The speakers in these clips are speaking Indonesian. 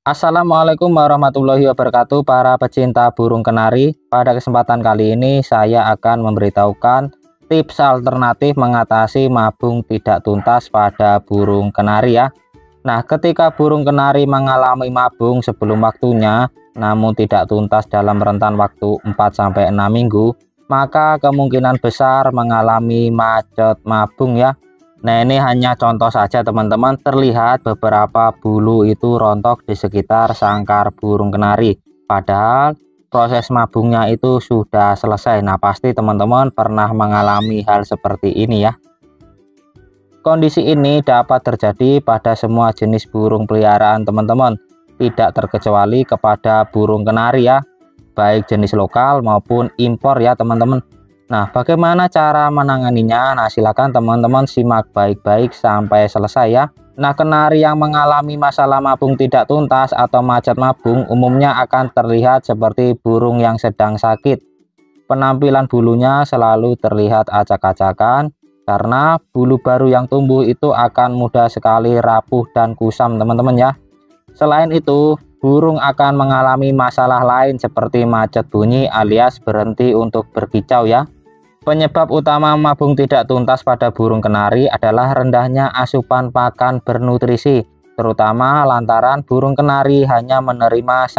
Assalamualaikum warahmatullahi wabarakatuh para pecinta burung kenari. Pada kesempatan kali ini saya akan memberitahukan tips alternatif mengatasi mabung tidak tuntas pada burung kenari ya. Nah, ketika burung kenari mengalami mabung sebelum waktunya namun tidak tuntas dalam rentan waktu 4-6 minggu, maka kemungkinan besar mengalami macet mabung ya. Nah, ini hanya contoh saja teman-teman, terlihat beberapa bulu itu rontok di sekitar sangkar burung kenari, padahal proses mabungnya itu sudah selesai. Nah, pasti teman-teman pernah mengalami hal seperti ini ya. Kondisi ini dapat terjadi pada semua jenis burung peliharaan teman-teman, tidak terkecuali kepada burung kenari ya, baik jenis lokal maupun impor ya teman-teman. Nah, bagaimana cara menanganinya? Nah, silakan teman-teman simak baik-baik sampai selesai ya. Nah, kenari yang mengalami masalah mabung tidak tuntas atau macet mabung umumnya akan terlihat seperti burung yang sedang sakit. Penampilan bulunya selalu terlihat acak-acakan karena bulu baru yang tumbuh itu akan mudah sekali rapuh dan kusam teman-teman ya. Selain itu, burung akan mengalami masalah lain seperti macet bunyi alias berhenti untuk berkicau ya. Penyebab utama mabung tidak tuntas pada burung kenari adalah rendahnya asupan pakan bernutrisi, terutama lantaran burung kenari hanya menerima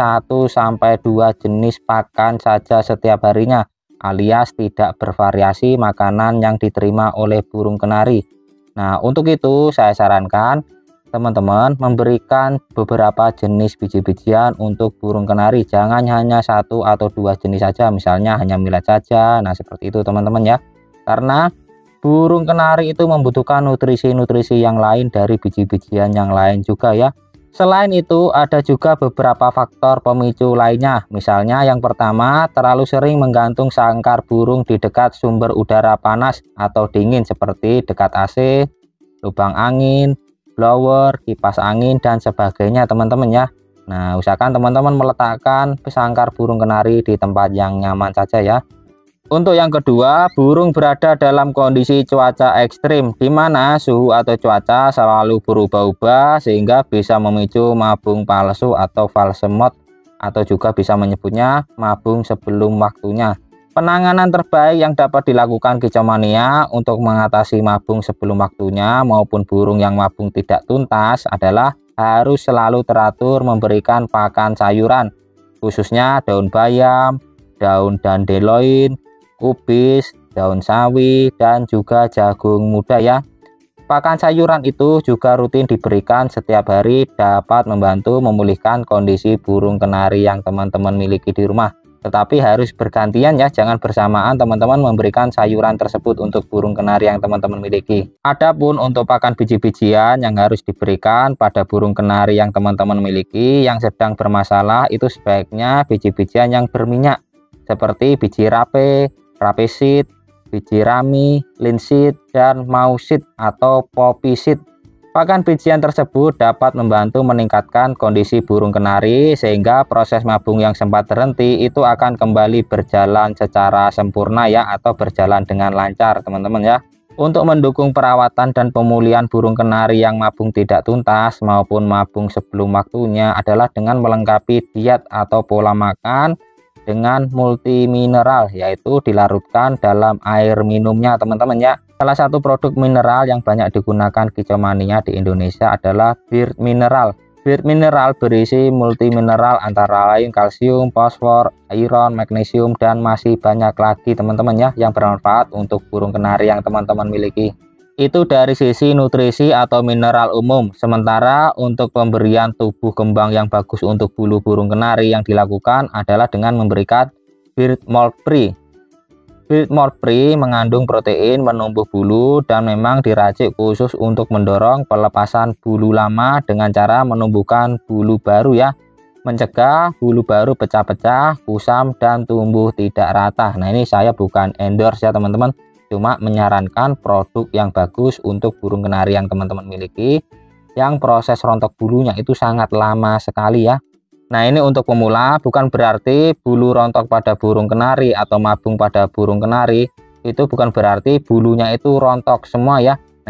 1-2 jenis pakan saja setiap harinya, alias tidak bervariasi makanan yang diterima oleh burung kenari. Nah, untuk itu saya sarankan teman-teman memberikan beberapa jenis biji-bijian untuk burung kenari, jangan hanya 1-2 jenis saja, misalnya hanya millet saja. Nah, seperti itu teman-teman ya, karena burung kenari itu membutuhkan nutrisi-nutrisi yang lain dari biji-bijian yang lain juga ya. Selain itu ada juga beberapa faktor pemicu lainnya, misalnya yang pertama, terlalu sering menggantung sangkar burung di dekat sumber udara panas atau dingin seperti dekat AC, lubang angin, blower, kipas angin dan sebagainya teman-teman ya. Nah, usahakan teman-teman meletakkan sangkar burung kenari di tempat yang nyaman saja ya. Untuk yang kedua, burung berada dalam kondisi cuaca ekstrim di mana suhu atau cuaca selalu berubah-ubah sehingga bisa memicu mabung palsu atau false mode, atau juga bisa menyebutnya mabung sebelum waktunya. Penanganan terbaik yang dapat dilakukan kicau mania untuk mengatasi mabung sebelum waktunya maupun burung yang mabung tidak tuntas adalah harus selalu teratur memberikan pakan sayuran, khususnya daun bayam, daun dandelion, kubis, daun sawi, dan juga jagung muda ya. Pakan sayuran itu juga rutin diberikan setiap hari, dapat membantu memulihkan kondisi burung kenari yang teman-teman miliki di rumah. Tetapi harus bergantian ya, jangan bersamaan teman-teman memberikan sayuran tersebut untuk burung kenari yang teman-teman miliki. Adapun untuk pakan biji-bijian yang harus diberikan pada burung kenari yang teman-teman miliki yang sedang bermasalah, itu sebaiknya biji-bijian yang berminyak seperti biji rape, rape seed, biji rami, linseed, dan mauseed atau poppy seed. Pakan bijian tersebut dapat membantu meningkatkan kondisi burung kenari sehingga proses mabung yang sempat terhenti itu akan kembali berjalan secara sempurna ya, atau berjalan dengan lancar teman-teman ya. Untuk mendukung perawatan dan pemulihan burung kenari yang mabung tidak tuntas maupun mabung sebelum waktunya adalah dengan melengkapi diet atau pola makan dengan multimineral, yaitu dilarutkan dalam air minumnya teman-teman ya. Salah satu produk mineral yang banyak digunakan kicau mania di Indonesia adalah Bird Mineral. Bird Mineral berisi multimineral antara lain kalsium, fosfor, iron, magnesium, dan masih banyak lagi teman-teman ya, yang bermanfaat untuk burung kenari yang teman-teman miliki. Itu dari sisi nutrisi atau mineral umum. Sementara untuk pemberian tubuh kembang yang bagus untuk bulu burung kenari yang dilakukan adalah dengan memberikan Bird Mold Free. Bird Mold Free mengandung protein penumbuh bulu dan memang diracik khusus untuk mendorong pelepasan bulu lama dengan cara menumbuhkan bulu baru ya, mencegah bulu baru pecah-pecah, kusam, dan tumbuh tidak rata. Nah, ini saya bukan endorse ya teman-teman, cuma menyarankan produk yang bagus untuk burung kenari yang teman-teman miliki yang proses rontok bulunya itu sangat lama sekali ya. Nah, ini untuk pemula, bukan berarti bulu rontok pada burung kenari atau mabung pada burung kenari itu bukan berarti bulunya itu rontok semua ya.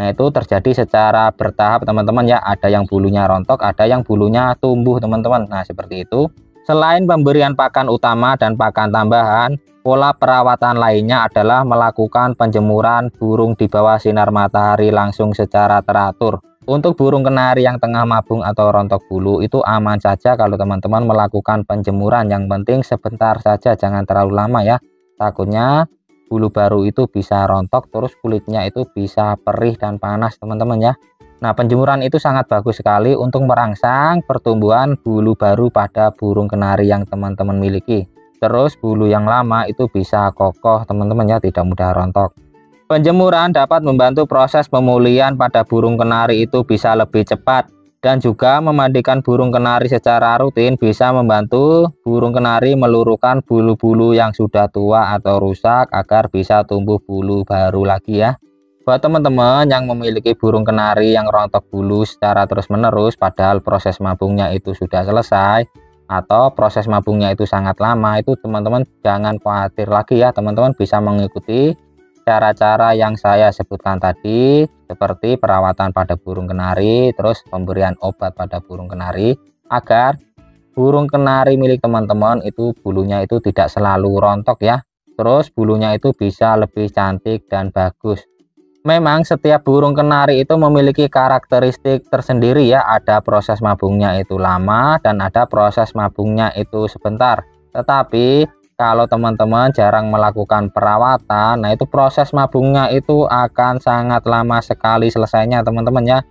Nah, itu terjadi secara bertahap teman-teman ya. Ada yang bulunya rontok, ada yang bulunya tumbuh teman-teman. Nah, seperti itu. Selain pemberian pakan utama dan pakan tambahan, pola perawatan lainnya adalah melakukan penjemuran burung di bawah sinar matahari langsung secara teratur. Untuk burung kenari yang tengah mabung atau rontok bulu itu aman saja kalau teman-teman melakukan penjemuran. Yang penting sebentar saja, jangan terlalu lama ya. Takutnya bulu baru itu bisa rontok, terus kulitnya itu bisa perih dan panas teman-teman ya. Nah, penjemuran itu sangat bagus sekali untuk merangsang pertumbuhan bulu baru pada burung kenari yang teman-teman miliki. Terus bulu yang lama itu bisa kokoh teman-teman ya, tidak mudah rontok. Penjemuran dapat membantu proses pemulihan pada burung kenari itu bisa lebih cepat, dan juga memandikan burung kenari secara rutin bisa membantu burung kenari meluruhkan bulu-bulu yang sudah tua atau rusak agar bisa tumbuh bulu baru lagi ya. Buat teman-teman yang memiliki burung kenari yang rontok bulu secara terus-menerus padahal proses mabungnya itu sudah selesai atau proses mabungnya itu sangat lama, itu teman-teman jangan khawatir lagi ya. Teman-teman bisa mengikuti cara-cara yang saya sebutkan tadi, seperti perawatan pada burung kenari, terus pemberian obat pada burung kenari, agar burung kenari milik teman-teman itu bulunya itu tidak selalu rontok ya. Terus bulunya itu bisa lebih cantik dan bagus. Memang setiap burung kenari itu memiliki karakteristik tersendiri ya. Ada proses mabungnya itu lama dan ada proses mabungnya itu sebentar. Tetapi kalau teman-teman jarang melakukan perawatan, nah itu proses mabungnya itu akan sangat lama sekali selesainya teman-teman ya.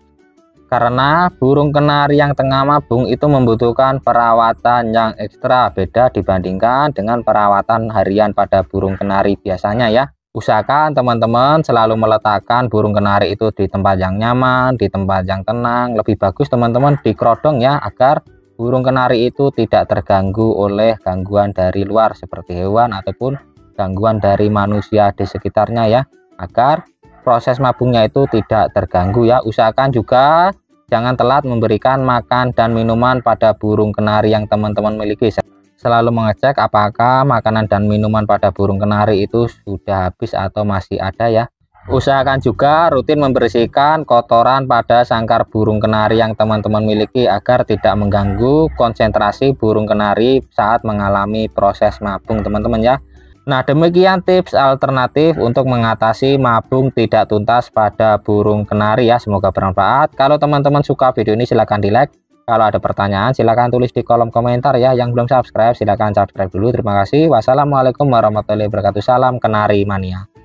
Karena burung kenari yang tengah mabung itu membutuhkan perawatan yang ekstra, beda dibandingkan dengan perawatan harian pada burung kenari biasanya ya. Usahakan teman-teman selalu meletakkan burung kenari itu di tempat yang nyaman, di tempat yang tenang. Lebih bagus teman-teman di kerodong ya, agar burung kenari itu tidak terganggu oleh gangguan dari luar seperti hewan ataupun gangguan dari manusia di sekitarnya ya, agar proses mabungnya itu tidak terganggu ya. Usahakan juga jangan telat memberikan makan dan minuman pada burung kenari yang teman-teman miliki. Selalu mengecek apakah makanan dan minuman pada burung kenari itu sudah habis atau masih ada ya. Usahakan juga rutin membersihkan kotoran pada sangkar burung kenari yang teman-teman miliki agar tidak mengganggu konsentrasi burung kenari saat mengalami proses mabung teman-teman ya. Nah, demikian tips alternatif untuk mengatasi mabung tidak tuntas pada burung kenari ya. Semoga bermanfaat. Kalau teman-teman suka video ini silahkan di like. Kalau ada pertanyaan silahkan tulis di kolom komentar ya. Yang belum subscribe silahkan subscribe dulu. Terima kasih. Wassalamualaikum warahmatullahi wabarakatuh. Salam kenari mania.